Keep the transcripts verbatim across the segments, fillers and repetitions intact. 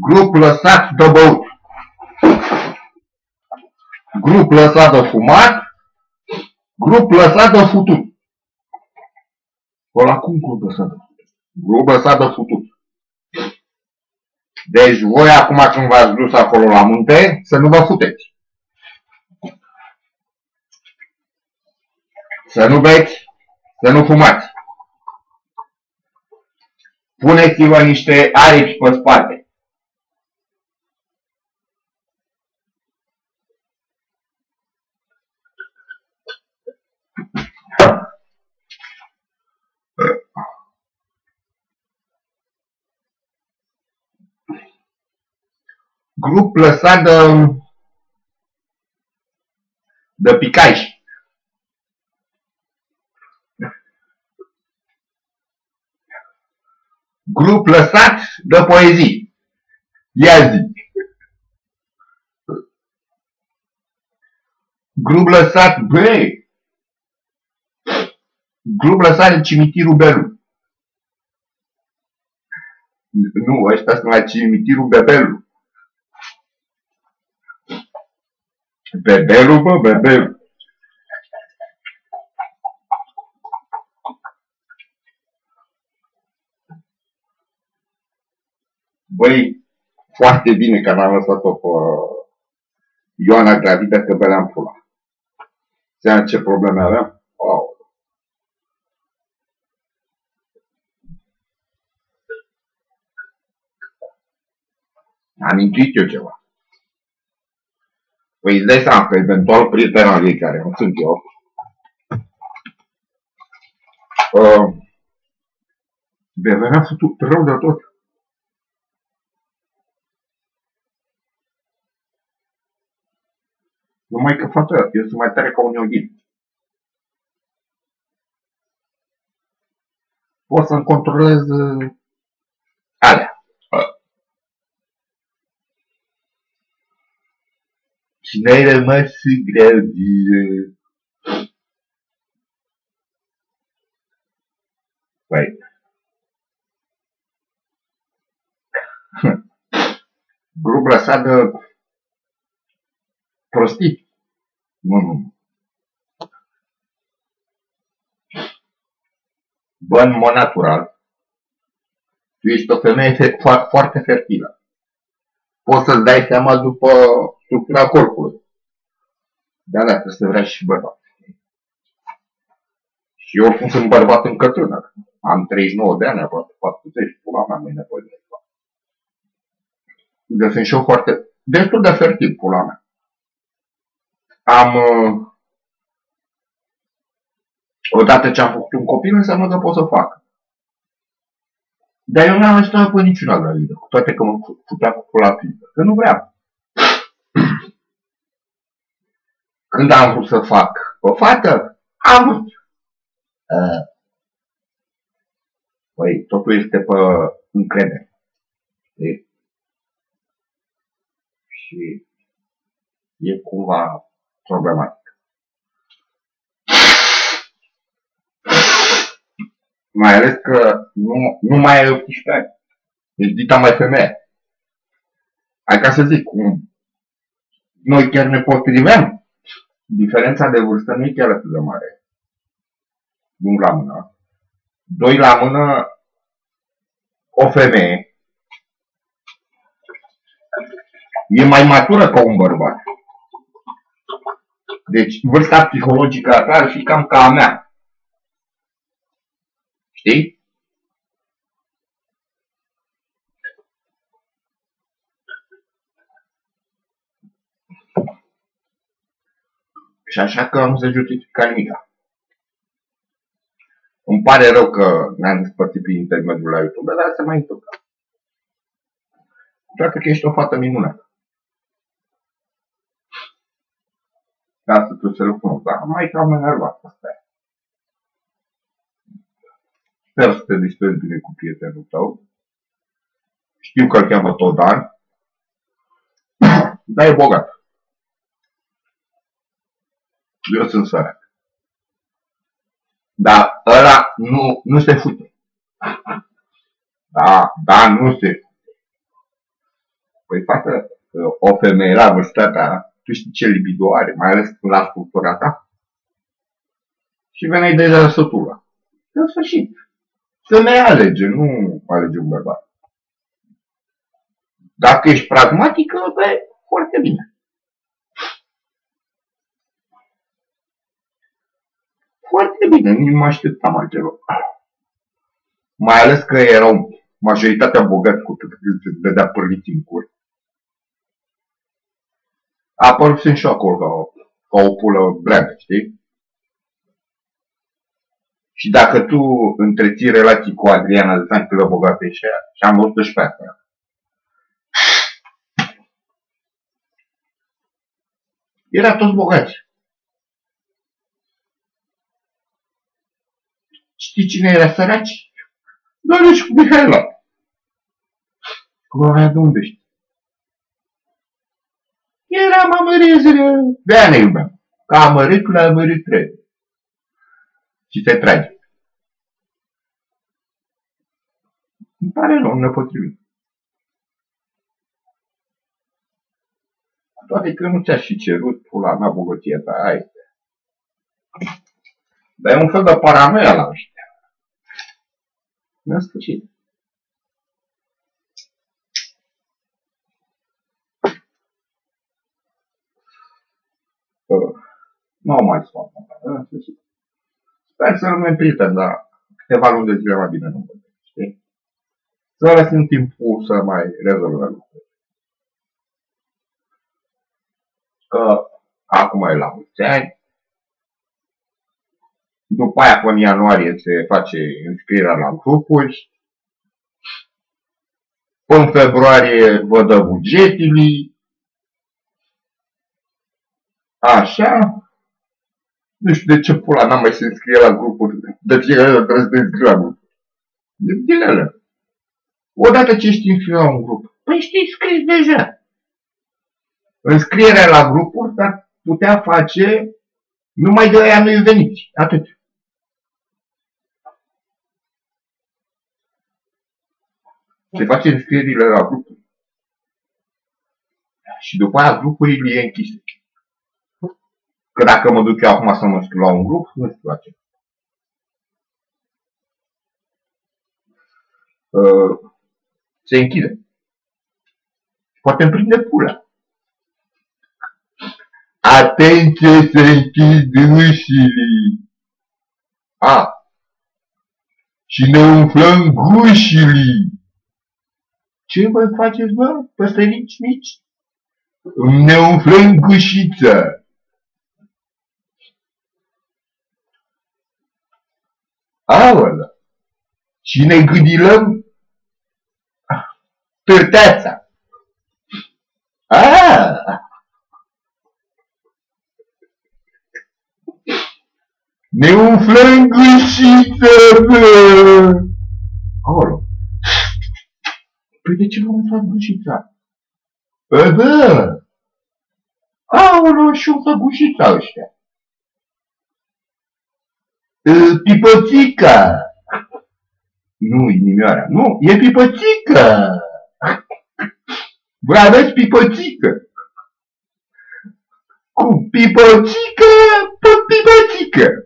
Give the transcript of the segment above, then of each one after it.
Grup lăsat de băut. Grup lăsat de fumat. Grup lăsat de futut. Ăla cum grup lăsat de futut? Grup lăsat de futut. Deci voi acum când v-ați dus acolo la munte, să nu vă futeți. Să nu beți, să nu fumați. Puneți-vă niște aripi pe spate. Grup lăsat de, de picaj. Grup lăsat de poezii. Ia zi. Grup lăsat, băi. Grup lăsat de cimitirul Belu. Nu, ăștia sunt la cimitirul Bebelu. Bebelu, bă, Bebelu. Băi, foarte bine că n-am lăsat-o pe Ioana gravidă, că băleam pula. Seama ce probleme aveam? Wow. Am intuit eu ceva. Păi îți dai seama că eventual prietena ei, care nu sunt eu, uh, devenea futut rău de tot. Numai că, fată, eu sunt mai tare ca un ioghin. Pot să-mi controlez uh, alea. Uh. Și n-ai rămas gravidă. Păi. Grup lăsat de prostii. Nu, nu. Bă, în mod natural, tu ești o femeie foarte fertilă. Poți să-ți dai seama după structura corpului. De-alea trebuie să vrea și bărbat. Și eu oricum sunt bărbat încă tânăr. Am treizeci și nouă de ani, aproape patruzeci, pula mea, nu-i nevoie de asta. Deci sunt și eu foarte, destul de fertil, pula mea. Am, uh, odată ce am făcut un copil, înseamnă că pot să fac. Dar eu n-am ajutat pe niciuna gravidă, cu toate că mă putea cu pula piză, că nu vreau. Când am vrut să fac o fată, am vrut. Uh, păi, totul este pe încredere. Știi? Și e cumva problematic. Mai ales că nu, nu mai ai optsprezece ani. Deci dita mai femeie. Hai ca să zic, noi chiar ne potriveam. Diferența de vârstă nu e chiar atât de mare. Unu la mână. Doi la mână, o femeie e mai matură ca un bărbat. Deci vârsta psihologică a ta ar fi cam ca a mea. Știi? Și așa că nu se justifică nimica. Îmi pare rău că ne-am despărțit prin intermediul la YouTube, dar se mai întâmplă. Toate că ești o fată minunată. Da, să tu să recunosc, dar mai cam enervat asta e. Sper să te distrezi bine cu prietenul tău. Știu că îl cheamă Todan. Dar e bogat. Eu sunt sărac. Dar ăla nu, nu se fute. Da, da, nu se fute. Păi, fată, o femeie la vârsta ta, tu știi ce libido are, mai ales când la sculptura ta? Și veneai deja sătura. În sfârșit. Femeia alege, nu alege un bărbat. Dacă ești pragmatică, bă, foarte bine. Foarte bine, nici nu mă așteptam altceva. Mai ales că erau majoritatea bogați cu cât dădea părliți în cur. A apărut și eu acolo ca, ca o pulă breagă, știi? Și dacă tu întreții relații cu Adriana de ani cât de bogată ești aia, și am văzut și pe asta. Era toți bogați. Știi cine era săraci? Doar și cu Mihaela. Cum avea de unde știi? Era mamărezere. De-aia ne iubeam. Că amărât la amărât trebuie. Și se trage. Îmi pare rău, nepotrivit. Toate că nu ți-aș fi cerut pula mea bogăție ta, hai. Dar e un fel de paranoia la ăștia. În sfârșit. Uh, nu o mai spun. În sfârșit. Sper să rămânem prieteni, dar câteva luni de zile mai bine nu văd. Știi? Să lăsăm timpul să mai rezolvăm lucrurile. Că acum e la mulți ani. După aia, până în ianuarie, se face înscrierea la grupuri. Până în februarie vă dă bugetele. Așa. Nu știu de ce pula n-am mai se înscrie la grupuri. De fiecare dată trebuie să te înscrie la grupuri. De dilele. Odată ce ești înscris la un grup, păi ești înscris deja. Înscrierea la grupuri s-ar putea face numai de aia nu-i veniți. Atât. Se face înscrierile la grupuri. Și după aia grupurile e închise. Că dacă mă duc eu acum să mă înscriu la un grup, nu știu la ce. Uh, se închide. Poate îmi prinde pula. Atenție, se închid ușile. A. Și ne umflăm gușile. Ce vă faceți, bă, păsărici mici? Ne umflăm gușița. Aolea. Și ne gâdilăm târteața. Aaaa. Ne umflăm gușița, bă! Aolea. Păi de ce vă umflați gușița? Bă, bă! Aolea, și umflă gușița ăștia. Pipățica! Nu, inimioara. Nu, e pipățica! Vă aveți pipățică! Cu pipățică, tot pipățică!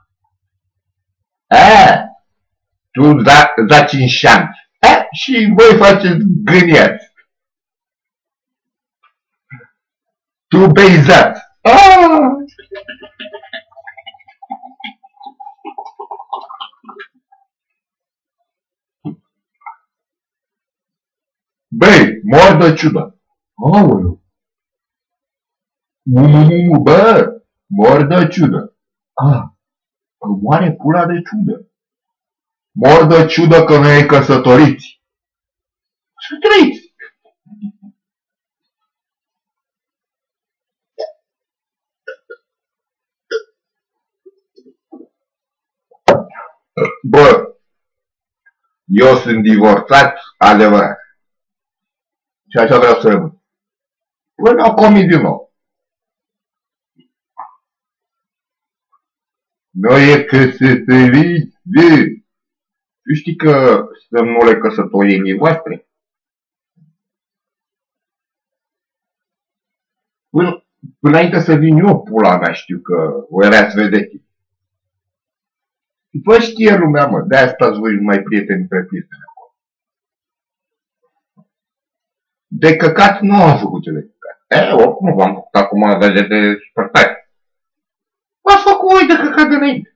A, tu zaci în șanț. A, și voi faceți gâniați. Tu beizați. Aaaa! Băi, mor de ciudă. Aoleu. Uuu, bă, mor de ciudă. Ah, că moare pula de ciudă. Mor de ciudă că nu e căsătoriți. Să trăiți. Bă, eu sunt divorțat adevărat. Și așa vreau să rămân. Până o comis din nou. Noi e căsătorit de... Tu știi că semnule căsătoriei voastre? Până, până înainte să vin eu, pula mea, știu că o erați vedeți. Vă știe lumea, mă, de-aia stați voi numai prieteni pe prieteni acolo. De căcat nu am făcut ce de căcat. E, oricum v-am făcut acum de, de super tare. V-ați făcut voi de căcat de înainte.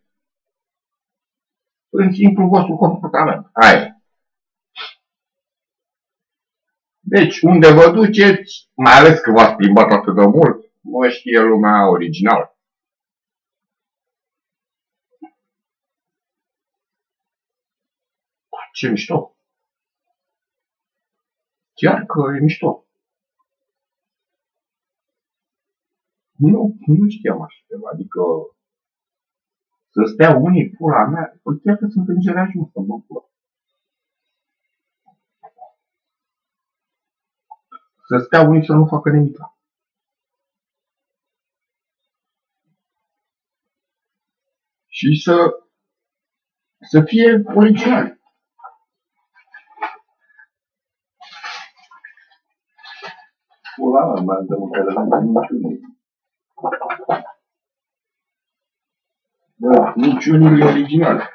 În simplu vostru comportament. Hai. Deci, unde vă duceți, mai ales că v-ați plimbat atât de mult, vă știe lumea originală. Ce mișto. Chiar că e mișto. Nu, nu știam așa ceva. Adică să stea unii, pula mea, păi chiar că sunt îngerași, nu să mă pula. Să stea unii să nu facă nimic. Și să, să fie originali. Pula mea, mai dă mâncare la niciunii. Da, niciunii originale.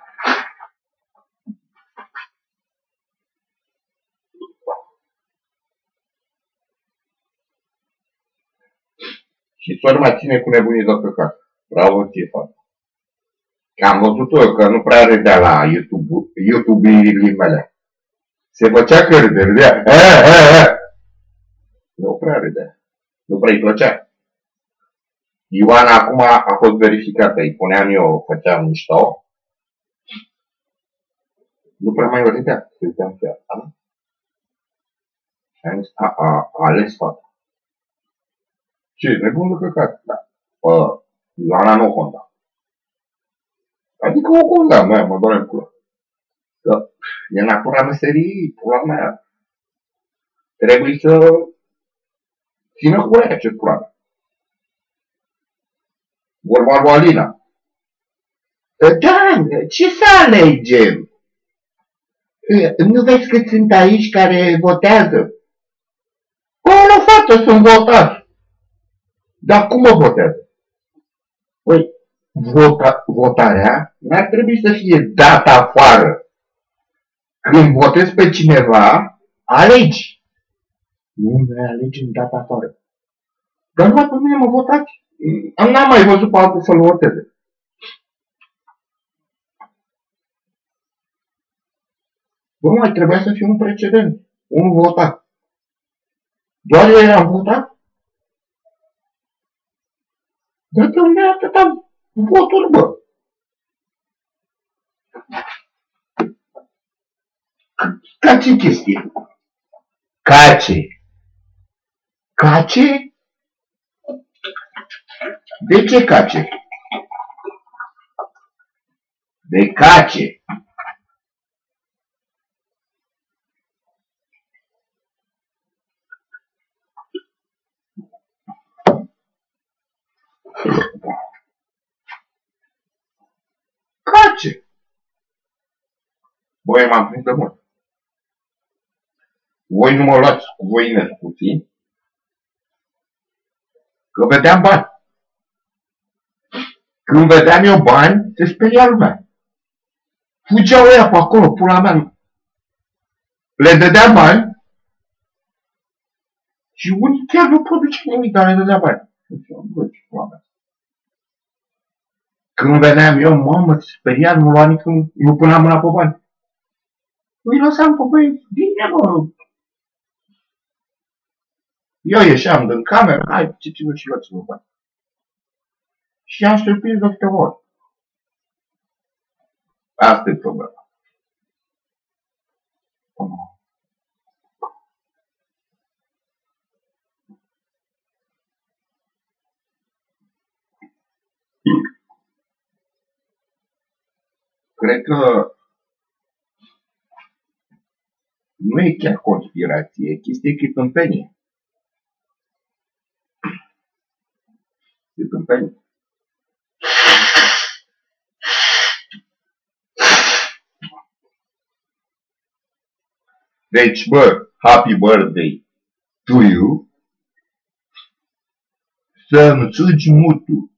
Și sora mea ține cu nebunii de căcat. Bravo ție, fata. Am văzut eu că nu prea râdea la YouTube, YouTube-urile mele. Se făcea că râde, râdea. Nu prea râdea. Nu prea îi plăcea. Ioana acum a fost verificată. Îi puneam eu, făceam mișto. Nu prea mai râdea. Se uitea în fiat. Și am zis, a, a, a ales fata. Ce, nebun de căcat? Da. Bă, Ioana nu o conta. Adică o conta, mea, mă doare în culă. Că e natura meserii, pula mea. Trebuie să țină cu aia ce pula mea. Vorba lui Alina. Da, ce să alegem? Nu vezi că sunt aici care votează? O, la fată sunt votați. Dar cum o votează? Păi, vota, votarea n-ar trebui să fie dată afară. Când votezi pe cineva, alegi. Nu, noi alegem data afară. Dar nu pe mine mă votați. N-am mai văzut pe altul să-l voteze. Bă, mai trebuia să fie un precedent. Un votat. Doar eu eram votat? Dar de unde atâta voturi, bă? Ca ce chestie? Cace. Cace? De ce cace? De cace. Cace. Băi, m-am prins de mult. Voi nu mă luați cu voi nescuții, că vedeam bani. Când vedeam eu bani, se speria lumea. Fugeau ăia pe acolo, pula mea. Le dădea bani și unii chiar nu produce nimic, dar le dădea bani. Când veneam eu, mamă, se speria, nu lua niciun, nu puneam mâna pe bani. Îi lăsam pe băi, bine, mă. Eu ieșeam din cameră, hai, citiți-vă și luați-vă bani. Și am surprins de câteva ori. Asta e problema. Cred că nu e chiar conspirație, e chestie că e tâmpenie. E tâmpenie. Deci, bă, happy birthday to you. să înțelegi mutu.